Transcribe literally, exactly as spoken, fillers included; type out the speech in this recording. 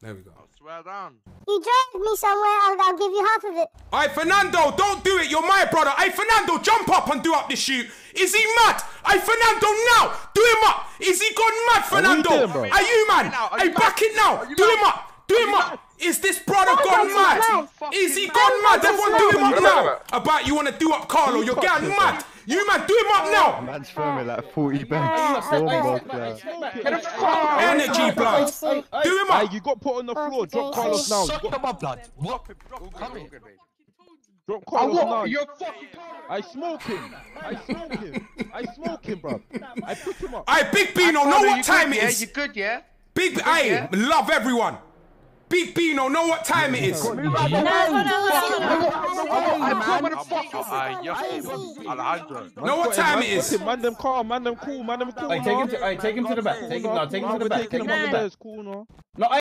There we go. I swear down. You drive me somewhere, I'll, I'll give you half of it. Hey, Fernando, don't do it. You're my brother. Hey, Fernando, jump up and do up the shoot. Is he mad? Hey, Fernando, now. Do him up. Is he gone mad, Fernando? Are, doing, are you, man? Are hey, back it now. Do him up. Do him up. Is this brother oh, gone mad? mad? Is he gone mad? Everyone do him up now. About you want to do up Carlo. You're getting mad. You, man, do him up now. Man's throwing like forty banks. Energy, blood. Do him up. Hey, you got put on the floor. Drop Carlos now. Shut up, blood. What? Drop Carlos now. You're fucking. I smoke him. I smoke him. I smoke him, bro. I pick him up. Hey, Big Bino, know what time it is. You good, yeah? Big, hey, love everyone. Big Bino, know what time it is. No, no, no, Know what time it is. Man them calm, man them cool, man them cool. Take him to, take him to the back. Take him, no, take him to the back. Take him to the back. Cool, no. No,